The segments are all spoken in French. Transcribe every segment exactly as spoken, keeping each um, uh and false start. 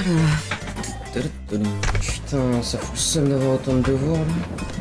Putain, ça fout le seum d'avoir autant de devoirs là.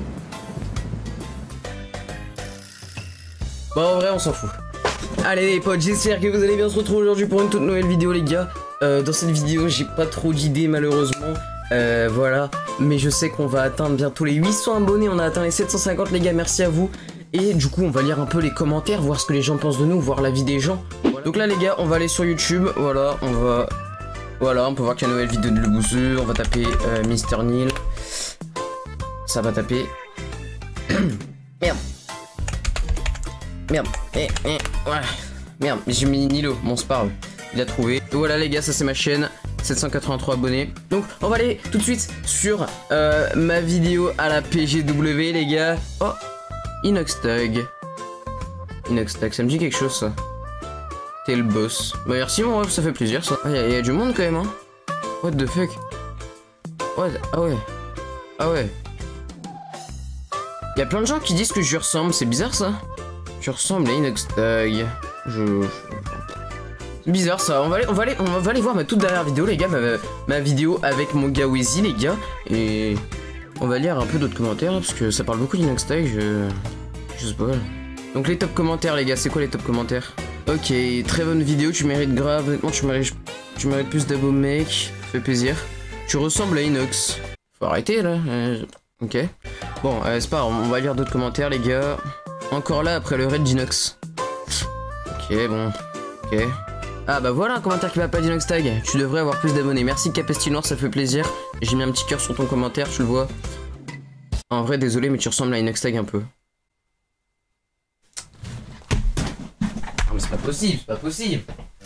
Bon, en vrai, on s'en fout. Allez les potes, j'espère que vous allez bien. Se retrouver aujourd'hui pour une toute nouvelle vidéo les gars. euh, Dans cette vidéo j'ai pas trop d'idées malheureusement. euh, Voilà. Mais je sais qu'on va atteindre bientôt les huit cents abonnés. On a atteint les sept cent cinquante les gars, merci à vous. Et du coup on va lire un peu les commentaires, voir ce que les gens pensent de nous, voir l'avis des gens. Voilà. Donc là les gars on va aller sur YouTube. Voilà, on va... Voilà, on peut voir qu'il y a une nouvelle vidéo de Le Bouseux. On va taper euh, Mister Neil. Ça va taper. Merde. Merde. Eh, eh, ouais. Merde, j'ai mis Nilo. Bon, c'est pas grave. Il a trouvé. Et voilà, les gars, ça c'est ma chaîne. sept cent quatre-vingt-trois abonnés. Donc, on va aller tout de suite sur euh, ma vidéo à la P G W, les gars. Oh, Inoxtag. Inoxtag, ça me dit quelque chose, ça. T'es le boss. Bah, merci, mon ref, ça fait plaisir, ça. Il ah, y, y a du monde quand même, hein. What the fuck. What? Ah ouais. Ah ouais. Il y a plein de gens qui disent que je lui ressemble. C'est bizarre, ça. Je ressemble à Inoxtag. Je... C'est bizarre ça, on va, aller, on, va aller, on va aller voir ma toute dernière vidéo les gars, ma, ma vidéo avec mon gars Weezy les gars. Et on va lire un peu d'autres commentaires parce que ça parle beaucoup d'Inoxtag, je... je sais pas. Donc les top commentaires les gars, c'est quoi les top commentaires? Ok, très bonne vidéo, tu mérites grave, honnêtement tu mérites, tu mérites plus d'abos mec, ça fait plaisir. Tu ressembles à Inox. Faut arrêter là, euh, ok. Bon, euh, c'est pas grave, on va lire d'autres commentaires les gars. Encore là après le raid d'Inox. Ok, bon. Ok. Ah bah voilà un commentaire qui va pas d'Inoxtag. Tu devrais avoir plus d'abonnés. Merci Capesti Noir, ça fait plaisir. J'ai mis un petit cœur sur ton commentaire, tu le vois. En vrai, désolé, mais tu ressembles à Inoxtag un peu. Non mais c'est pas possible, c'est pas possible.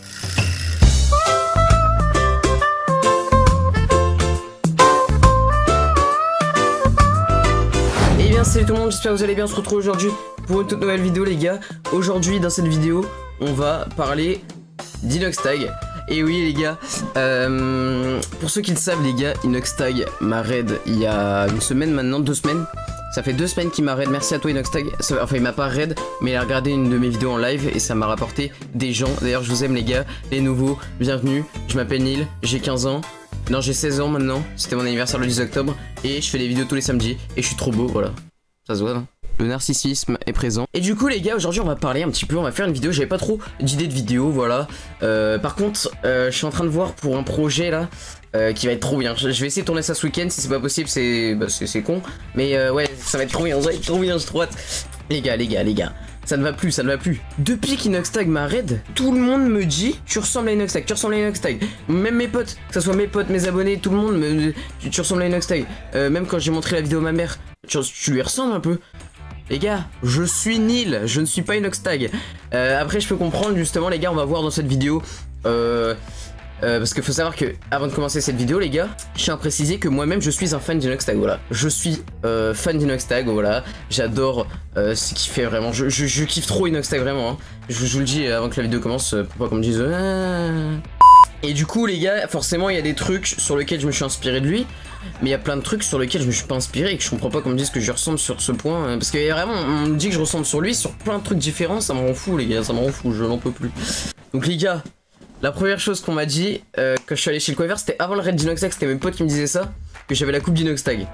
Salut tout le monde, j'espère que vous allez bien. On se retrouve aujourd'hui pour une toute nouvelle vidéo les gars. Aujourd'hui dans cette vidéo on va parler d'Inoxtag. Et oui les gars, euh, pour ceux qui le savent les gars, Inoxtag m'a raid il y a une semaine maintenant, deux semaines. Ça fait deux semaines qu'il m'a raid, merci à toi Inoxtag. Enfin il m'a pas raid mais il a regardé une de mes vidéos en live et ça m'a rapporté des gens. D'ailleurs je vous aime les gars, les nouveaux, bienvenue. Je m'appelle Neil, j'ai quinze ans. Non j'ai seize ans maintenant, c'était mon anniversaire le dix octobre. Et je fais des vidéos tous les samedis et je suis trop beau, voilà. Ça se voit, non? Le narcissisme est présent. Et du coup les gars, aujourd'hui on va parler un petit peu, on va faire une vidéo, j'avais pas trop d'idées de vidéo, voilà. euh, Par contre, euh, je suis en train de voir pour un projet là euh, qui va être trop bien. Je vais essayer de tourner ça ce week-end, si c'est pas possible c'est bah, c'est con. Mais euh, ouais, ça va être trop bien, ça va être trop bien, j'ai trop hâte. Les gars, les gars, les gars, ça ne va plus, ça ne va plus. Depuis qu'Inoxtag m'a raid, tout le monde me dit tu ressembles à Inoxtag, tu ressembles à Inoxtag. Même mes potes, que ce soit mes potes, mes abonnés, tout le monde me tu, tu ressembles à Inoxtag. euh, Même quand j'ai montré la vidéo à ma mère, tu, tu lui ressembles un peu. Les gars, je suis Neil, je ne suis pas Inoxtag. euh, Après je peux comprendre justement les gars, on va voir dans cette vidéo euh, euh, parce qu'il faut savoir que avant de commencer cette vidéo les gars, je tiens à préciser que moi-même je suis un fan d'Inoxtag, voilà. Je suis euh, fan d'Inoxtag, voilà. J'adore euh, ce qu'il fait vraiment, je, je, je kiffe trop Inoxtag vraiment hein. je, je vous le dis avant que la vidéo commence, pour pas qu'on me dise ah. Et du coup les gars, forcément il y a des trucs sur lesquels je me suis inspiré de lui. Mais il y a plein de trucs sur lesquels je me suis pas inspiré et que je comprends pas qu'on me dise que je ressemble sur ce point. Parce que vraiment, on me dit que je ressemble sur lui, sur plein de trucs différents, ça me rend fou les gars, ça me rend fou, je n'en peux plus. Donc les gars, la première chose qu'on m'a dit euh, quand je suis allé chez le coiffeur, c'était avant le raid d'Inoxtag, c'était mes potes qui me disaient ça, que j'avais la coupe d'Inoxtag.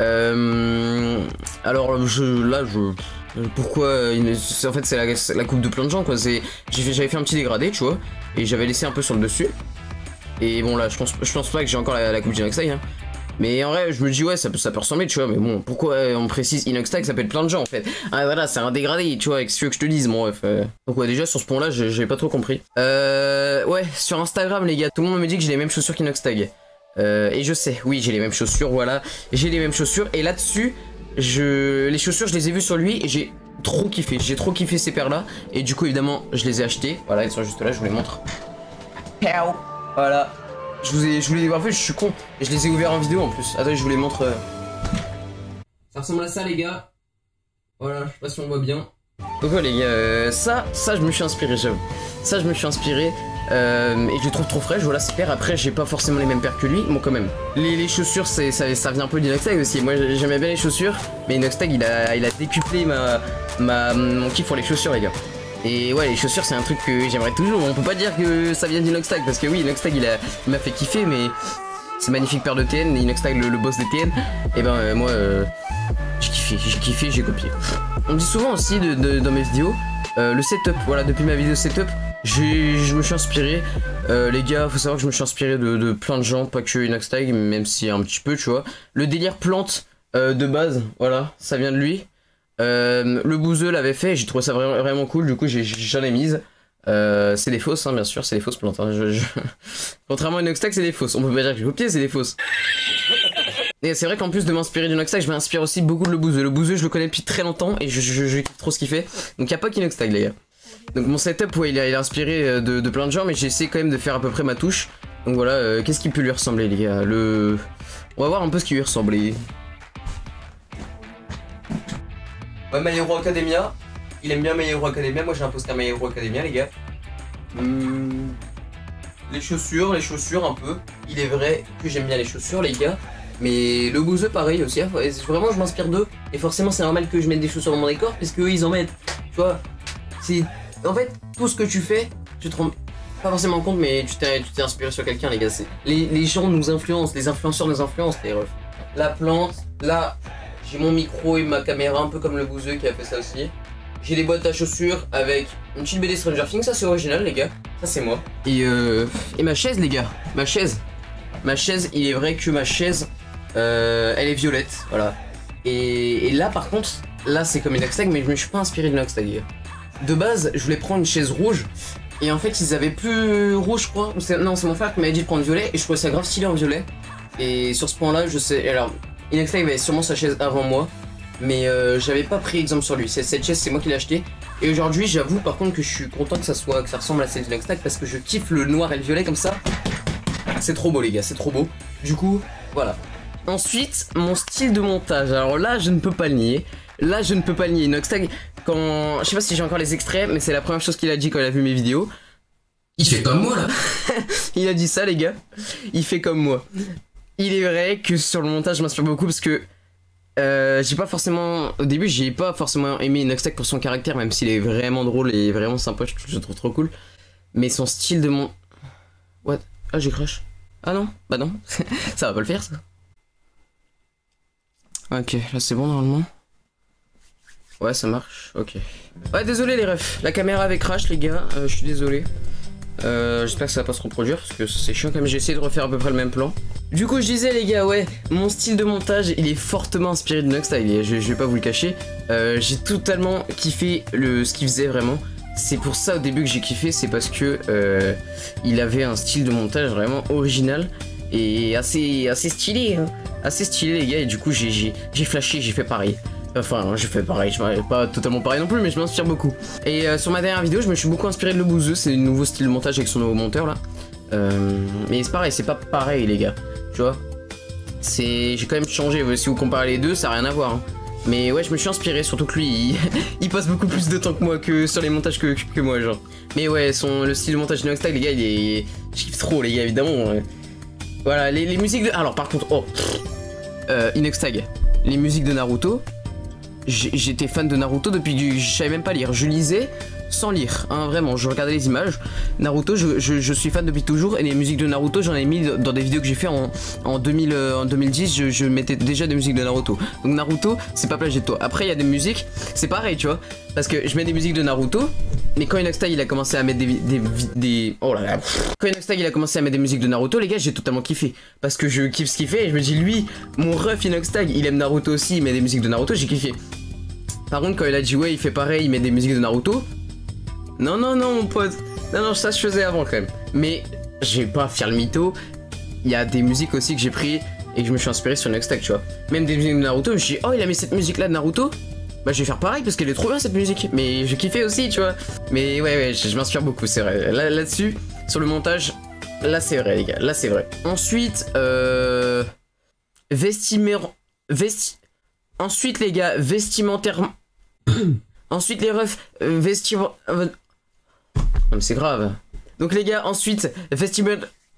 Euh, alors je, là je... Pourquoi une, en fait c'est la, la coupe de plein de gens quoi, j'avais fait, fait un petit dégradé tu vois, et j'avais laissé un peu sur le dessus. Et bon là je pense, je pense pas que j'ai encore la, la coupe d'Inoxtag hein. Mais en vrai je me dis ouais ça peut, ça peut ressembler tu vois, mais bon pourquoi on précise Inoxtag, ça peut être plein de gens en fait. Ah voilà c'est un dégradé tu vois, qu'est-ce que tu veux que je te dise mon ref euh... Donc ouais déjà sur ce point là j'ai pas trop compris. Euh... Ouais sur Instagram les gars, tout le monde me dit que j'ai les mêmes chaussures qu'Inoxtag. euh, Et je sais, oui j'ai les mêmes chaussures, voilà. J'ai les mêmes chaussures et là-dessus je... les chaussures je les ai vues sur lui et j'ai trop kiffé. J'ai trop kiffé ces paires là. Et du coup évidemment je les ai achetées. Voilà elles sont juste là, je vous les montre. Voilà. Je vous ai, je vous les, en fait je suis con, je les ai ouverts en vidéo en plus. Attendez je vous les montre. euh. Ça ressemble à ça les gars. Voilà, je sais pas si on voit bien. Donc ouais les gars, euh, ça, ça je me suis inspiré j'avoue. Ça je me suis inspiré euh, et je les trouve trop fraîches, voilà ces paires. Après j'ai pas forcément les mêmes paires que lui, bon quand même. Les, les chaussures c'est ça, ça vient un peu d'Inoxtag aussi. Moi j'aimais bien les chaussures, mais Inoxtag il a, il a décuplé ma, ma, mon kiff pour les chaussures les gars. Et ouais les chaussures c'est un truc que j'aimerais toujours. On peut pas dire que ça vient d'Inoxtag parce que oui Inoxtag il m'a il fait kiffer, mais ces magnifiques paires de T N, Inoxtag le, le boss des T N, et ben euh, moi euh, j'ai kiffé, j'ai kiffé, j'ai copié. On me dit souvent aussi de, de, dans mes vidéos, euh, le setup, voilà, depuis ma vidéo setup, je me suis inspiré, euh, les gars, faut savoir que je me suis inspiré de, de plein de gens, pas que Inoxtag, même si un petit peu, tu vois. Le délire plante euh, de base, voilà, ça vient de lui. Euh, le bouseux l'avait fait, j'ai trouvé ça vraiment, vraiment cool, du coup j'en ai mise. Euh, c'est des fausses, hein, bien sûr, c'est des fausses plantes. Hein. Je, je... Contrairement à Inoxtag, c'est des fausses. On peut pas dire que j'ai copié, c'est des fausses. Et c'est vrai qu'en plus de m'inspirer d'Inoxtag, je m'inspire aussi beaucoup de le bouseux. Le bouseux, je le connais depuis très longtemps et je, je, je kiffe trop ce qu'il fait. Donc y a pas qu'Inoxtag, les gars. Donc mon setup, ouais, il est inspiré de, de plein de gens, mais j'ai essayé quand même de faire à peu près ma touche. Donc voilà, euh, qu'est-ce qui peut lui ressembler, les gars? Le... On va voir un peu ce qui lui ressemblait. Ouais, My Hero Academia. Il aime bien My Hero Academia. Moi j'ai un poster My Hero Academia, les gars. Hum... Les chaussures, les chaussures un peu. Il est vrai que j'aime bien les chaussures, les gars. Mais le bouseux, pareil aussi. Vraiment, je m'inspire d'eux. Et forcément, c'est normal que je mette des chaussures dans mon décor, parce qu'eux, ils en mettent. Tu vois, c'est. En fait, tout ce que tu fais, tu te rends pas forcément compte, mais tu t'es inspiré sur quelqu'un, les gars. Les, les gens nous influencent, les influenceurs nous influencent, les refs. La plante, là, j'ai mon micro et ma caméra, un peu comme le bouseux qui a fait ça aussi. J'ai des boîtes à chaussures avec une petite B D Stranger Things, ça c'est original, les gars. Ça c'est moi. Et euh. Et ma chaise, les gars. Ma chaise. Ma chaise, il est vrai que ma chaise, euh, elle est violette, voilà. Et, et là, par contre, là c'est comme Inoxtag, mais je me suis pas inspiré de Inoxtag, les gars. De base, je voulais prendre une chaise rouge, et en fait, ils avaient plus rouge, je crois. Non, c'est mon frère qui m'avait dit de prendre violet, et je trouvais ça grave stylé en violet. Et sur ce point-là, je sais. Alors, Inoxtag avait sûrement sa chaise avant moi, mais euh, j'avais pas pris exemple sur lui. Cette chaise, c'est moi qui l'ai acheté. Et aujourd'hui, j'avoue par contre que je suis content que ça soit, que ça ressemble à celle d'Inoxtag, parce que je kiffe le noir et le violet comme ça. C'est trop beau, les gars, c'est trop beau. Du coup, voilà. Ensuite, mon style de montage. Alors là, je ne peux pas le nier. Là, je ne peux pas le nier. Inoxtag, quand... Je sais pas si j'ai encore les extraits, mais c'est la première chose qu'il a dit quand il a vu mes vidéos. Il fait comme moi, là. Il a dit ça, les gars. Il fait comme moi. Il est vrai que sur le montage, je m'inspire beaucoup parce que... Euh, j'ai pas forcément... Au début, j'ai pas forcément aimé Inoxtag pour son caractère, même s'il est vraiment drôle et vraiment sympa, je, je le trouve trop cool. Mais son style de mon... What? Ah, j'ai crash. Ah non? Bah non. Ça va pas le faire, ça. Ok, là c'est bon normalement. Ouais, ça marche, ok. Ouais, désolé les refs, la caméra avait crash, les gars, euh, je suis désolé. Euh, J'espère que ça va pas se reproduire, parce que c'est chiant quand même, j'ai essayé de refaire à peu près le même plan. Du coup, je disais les gars, ouais, mon style de montage, il est fortement inspiré de Inoxtag, je, je vais pas vous le cacher. Euh, j'ai totalement kiffé le, ce qu'il faisait vraiment. C'est pour ça au début que j'ai kiffé, c'est parce que euh, il avait un style de montage vraiment original et assez, assez stylé, hein. Assez stylé les gars, et du coup j'ai flashé, j'ai fait pareil. Enfin, j'ai fait pareil, je pas totalement pareil non plus, mais je m'inspire beaucoup. Et euh, sur ma dernière vidéo, je me suis beaucoup inspiré de le bouseux, c'est le nouveau style de montage avec son nouveau monteur là. Euh, mais c'est pareil, c'est pas pareil les gars, tu vois. C'est, j'ai quand même changé, si vous comparez les deux, ça n'a rien à voir. Hein. Mais ouais, je me suis inspiré, surtout que lui, il, il passe beaucoup plus de temps que moi, que sur les montages que, que, que moi, genre. Mais ouais, son, le style de montage de Inoxtag, les gars, il est... Je kiffe trop, les gars, évidemment. Ouais. Voilà, les, les musiques de... Alors, par contre, oh euh, Inoxtag, les musiques de Naruto, j'étais fan de Naruto depuis que je savais même pas lire. Je lisais sans lire, hein, vraiment, je regardais les images. Naruto, je, je, je suis fan depuis toujours, et les musiques de Naruto, j'en ai mis dans des vidéos que j'ai fait en, en, deux mille, euh, en deux mille dix, je, je mettais déjà des musiques de Naruto. Donc Naruto, c'est pas plagié de toi. Après, il y a des musiques, c'est pareil, tu vois, parce que je mets des musiques de Naruto, mais quand Inoxtag il a commencé à mettre des, des, des oh là là, quand Inoxtag il a commencé à mettre des musiques de Naruto, les gars, j'ai totalement kiffé, parce que je kiffe ce qu'il fait, et je me dis, lui, mon ref Inoxtag, il aime Naruto aussi, il met des musiques de Naruto, j'ai kiffé. Par contre, quand il a dit ouais, il fait pareil, il met des musiques de Naruto. Non, non, non, mon pote. Non, non, ça je faisais avant quand même. Mais je vais pas faire le mytho. Il y a des musiques aussi que j'ai pris et que je me suis inspiré sur Inoxtag, tu vois. Même des musiques de Naruto, je me suis dit, oh, il a mis cette musique là de Naruto. Bah, je vais faire pareil parce qu'elle est trop bien cette musique. Mais j'ai kiffé aussi, tu vois. Mais ouais, ouais, je, je m'inspire beaucoup, c'est vrai. Là, là-dessus, sur le montage, là c'est vrai, les gars. Là c'est vrai. Ensuite, euh. Vestimentaire. Vesti. Ensuite, les gars, vestimentairement. Ensuite, les refs, euh, vestimentaire. Euh... Non, mais c'est grave. Donc, les gars, ensuite, vestiment...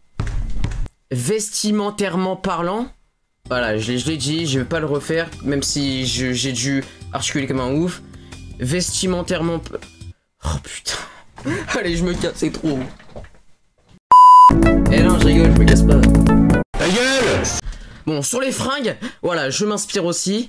vestimentairement parlant. Voilà, je l'ai dit, je vais pas le refaire, même si j'ai dû articuler comme un ouf. Vestimentairement. Oh putain. Allez, je me casse, c'est trop. Eh non, je rigole, je me casse pas. gueule. Bon, sur les fringues, voilà, je m'inspire aussi.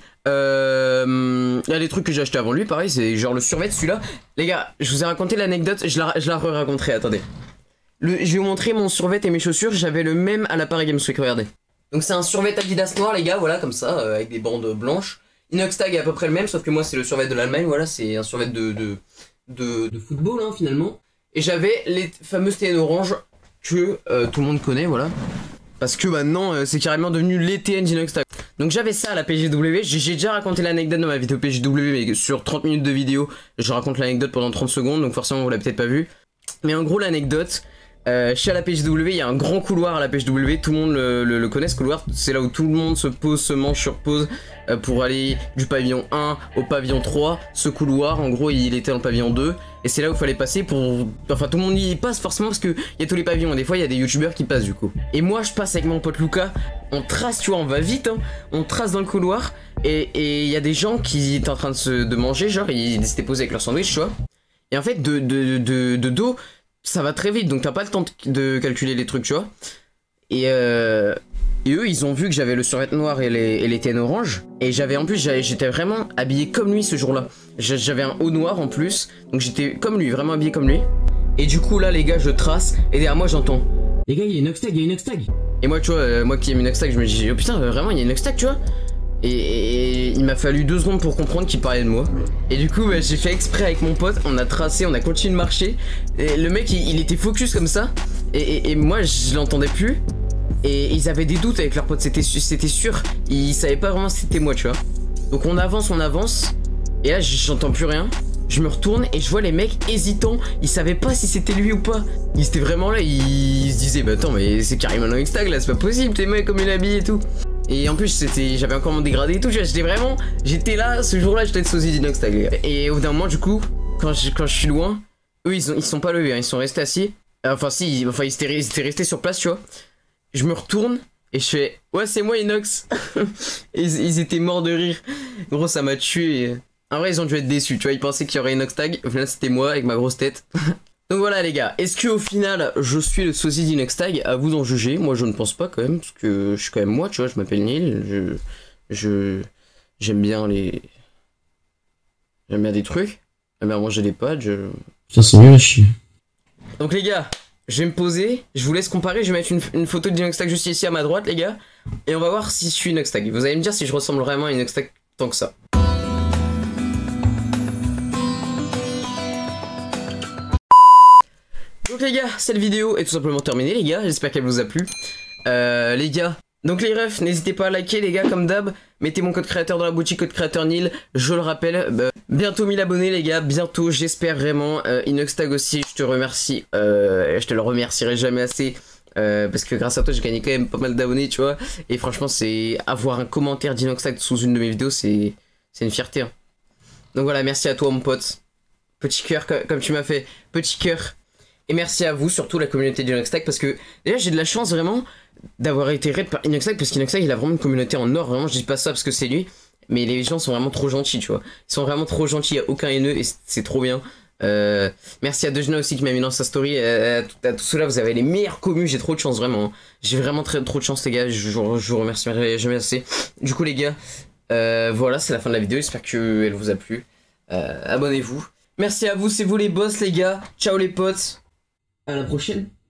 Euh, il y a des trucs que j'ai acheté avant lui, pareil, c'est genre le survêt celui-là. Les gars, je vous ai raconté l'anecdote, je la, je la re-raconterai, attendez. Le, je vais vous montrer mon survêt et mes chaussures, j'avais le même à la Paris Games Week, regardez. Donc c'est un survêt Adidas noir, les gars, voilà, comme ça, euh, avec des bandes blanches. Inoxtag est à peu près le même, sauf que moi c'est le survêt de l'Allemagne, voilà, c'est un survêt de, de, de, de football, hein, finalement. Et j'avais les fameuses T N orange que euh, tout le monde connaît, voilà. Parce que maintenant, euh, c'est carrément devenu les T N d'Inoxtag. Donc j'avais ça à la P G W, j'ai déjà raconté l'anecdote dans ma vidéo P G W, mais sur trente minutes de vidéo, je raconte l'anecdote pendant trente secondes, donc forcément vous l'avez peut-être pas vu. Mais en gros l'anecdote, euh, chez la P G W, il y a un grand couloir à la P G W, tout le monde le, le, le connaît ce couloir, c'est là où tout le monde se pose, se mange sur pause euh, pour aller du pavillon un au pavillon trois. Ce couloir, en gros, il était dans le pavillon deux, et c'est là où il fallait passer pour... Enfin, tout le monde y passe forcément parce qu'il y a tous les pavillons, et des fois il y a des youtubeurs qui passent du coup. Et moi, je passe avec mon pote Lucas, on trace, tu vois, on va vite, hein, on trace dans le couloir, et il y a des gens qui étaient en train de, se, de manger, genre, ils s'étaient posés avec leur sandwich, tu vois. Et en fait, de, de, de, de dos, ça va très vite, donc t'as pas le temps de calculer les trucs, tu vois. Et, euh, et eux, ils ont vu que j'avais le survêt noir et les, et les T N orange. Et j'avais en plus, j'étais vraiment habillé comme lui ce jour-là. J'avais un haut noir en plus, donc j'étais comme lui, vraiment habillé comme lui. Et du coup, là, les gars, je trace, et derrière moi, j'entends: les gars, il y a une Inoxtag, il y a une Inoxtag. Et moi, tu vois, euh, moi qui aime une Inoxtag, je me dis: oh putain, vraiment, il y a une Inoxtag, tu vois. Et, et, et il m'a fallu deux secondes pour comprendre qu'il parlait de moi. Et du coup bah, j'ai fait exprès avec mon pote, on a tracé, on a continué de marcher. Et le mec il, il était focus comme ça. Et, et, et moi je l'entendais plus. Et ils avaient des doutes avec leur pote, c'était sûr. Ils savaient pas vraiment si c'était moi, tu vois. Donc on avance, on avance. Et là j'entends plus rien. Je me retourne et je vois les mecs hésitants. Ils savaient pas si c'était lui ou pas. Ils étaient vraiment là, ils, ils se disaient: bah attends, mais c'est carrément un Inoxtag là, c'est pas possible, t'es mec comme il est habillé et tout. Et en plus c'était, j'avais encore mon dégradé et tout, j'étais vraiment, j'étais là, ce jour-là j'étais le sosie d'Inoxtag. Et au bout d'un moment du coup, quand je, quand je suis loin, eux ils, ont, ils sont pas levés, hein, ils sont restés assis. Enfin si, ils, enfin, ils, étaient, ils étaient restés sur place, tu vois. Je me retourne et je fais: ouais c'est moi Inox. ils, ils étaient morts de rire. Gros ça m'a tué. En vrai ils ont dû être déçus, tu vois, ils pensaient qu'il y aurait Inoxtag. Au final c'était moi avec ma grosse tête. Donc voilà les gars, est-ce que au final je suis le sosie d'Inoxtag? À vous d'en juger, moi je ne pense pas quand même, parce que je suis quand même moi, tu vois, je m'appelle Neil, je... je... j'aime bien les... J'aime bien des trucs, j'aime bien manger des pâtes, je... Putain c'est nul à chier. Donc les gars, je vais me poser, je vous laisse comparer, je vais mettre une, une photo d'Inoxtag juste ici à ma droite les gars, et on va voir si je suis Inoxtag. Vous allez me dire si je ressemble vraiment à Inoxtag tant que ça. Donc les gars, cette vidéo est tout simplement terminée les gars, j'espère qu'elle vous a plu. Euh, les gars, donc les refs, n'hésitez pas à liker les gars comme d'hab. Mettez mon code créateur dans la boutique, code créateur Neil, je le rappelle. Bah, bientôt mille abonnés les gars, bientôt j'espère vraiment. euh, Inoxtag aussi, je te remercie, euh, je te le remercierai jamais assez. Euh, parce que grâce à toi j'ai gagné quand même pas mal d'abonnés tu vois. Et franchement c'est avoir un commentaire d'Inoxtag sous une de mes vidéos, c'est une fierté hein. Donc voilà, merci à toi mon pote. Petit cœur comme tu m'as fait, petit cœur. Et merci à vous, surtout la communauté d'Inoxtag, parce que déjà j'ai de la chance vraiment d'avoir été raid par Inoxtag, parce qu'Inoxtag il a vraiment une communauté en or, vraiment je dis pas ça parce que c'est lui, mais les gens sont vraiment trop gentils, tu vois. Ils sont vraiment trop gentils, il n'y a aucun haineux et c'est trop bien. Euh, merci à Dejna aussi qui m'a mis dans sa story, euh, à, à tout cela, vous avez les meilleurs commus, j'ai trop de chance vraiment. J'ai vraiment très, trop de chance les gars, je, je, je vous remercie jamais assez. Du coup les gars, euh, voilà c'est la fin de la vidéo, j'espère qu'elle vous a plu. Euh, abonnez-vous. Merci à vous, c'est vous les boss les gars, ciao les potes. À la prochaine.